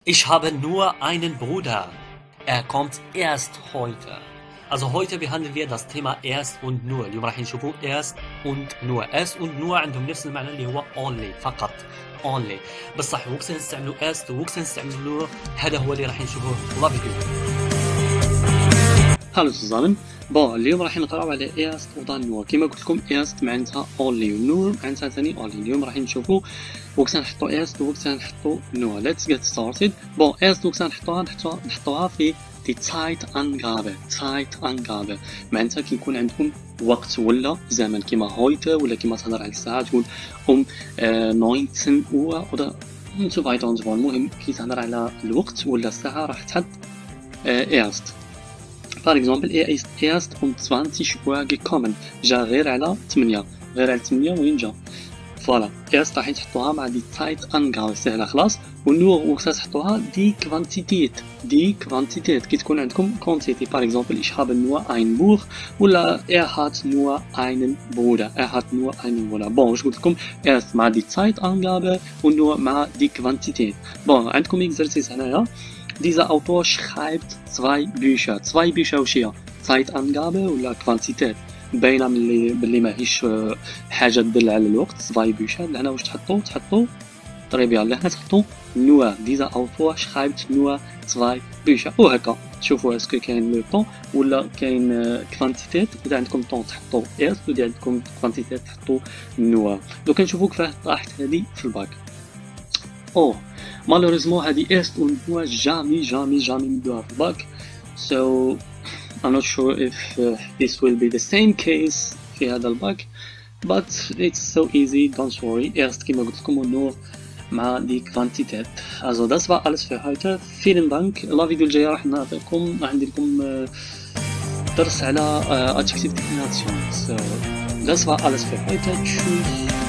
Ich habe nur einen Bruder. Er kommt erst heute. Also heute behandeln wir das Thema erst und nur. اليوم راح نشوفوا erst und nur. erst und nur عندهم نفس المعنى اللي هو only فقط. only. بصح وقت نستعملوا erst ووقت نستعملوا هذا هو اللي راح نشوفوه في لا فيديو. هلا zusammen. بون اليوم راح نقراو على erst و dann nur. كيما قلت لكم erst معناتها only و nur معناتها ثاني only. اليوم راح نشوفوا وقت نحطوا erst وقت نحطوا nur. Let's get started. بون erst وقت نحطوها في die Zeitangabe. Zeitangabe معناتها كي يكون عندكم وقت ولا زمن كيما heute ولا كيما تهضر على الساعة تقول 19 Uhr oder so weiter und so fort. المهم كي تهضر على الوقت ولا الساعة راح تحط erst. Par exemple, er ist erst um 20 Uhr gekommen. جا غير على 8 وين جا. فوالا erst راح تحطوها مع دي Zeitangabe سهلة خلاص. ونور وقتها تحطوها دي Quantität كي تكون عندكم quantity. Par exemple, ich habe nur ein Buch ولا hat nur einen Bruder. hat nur einen Bruder. بون واش قلت لكم erst مع دي Zeitangabe ونور مع دي Quantität. بون عندكم exercice هنايا. Dieser Autor schreibt zwei Bücher. Zwei Bücher وش هي؟ Zeitangabe ولا Quantität؟ باينة باللي ماهيش حاجة تدل على الوقت. zwei Bücher. لهنا واش تحطوا طري بيان. لهنا تحطوا nur. Dieser Autor schreibt nur zwei Bücher. وهكا شوفوا اسكو كاين لو طون ولا كاين كوانتيتيت. إذا عندكم طون تحطوا اس وإذا عندكم كوانتيتيت تحطوا نوا. دوكا نشوفوا كيفاه طاحت هذه في الباك. Malheureusement هذه est und nur jamais ندوها في الباك. So I'm not sure if this will be the same case في هذا الباك, but it's so easy, don't worry. Erst كما قلت لكم ونور مع die Quantität. Also das war alles für heute. Vielen Dank. الفيديو الجاي راح عندي لكم درس على Adjective Declination. So das war alles für heute. Tschüss.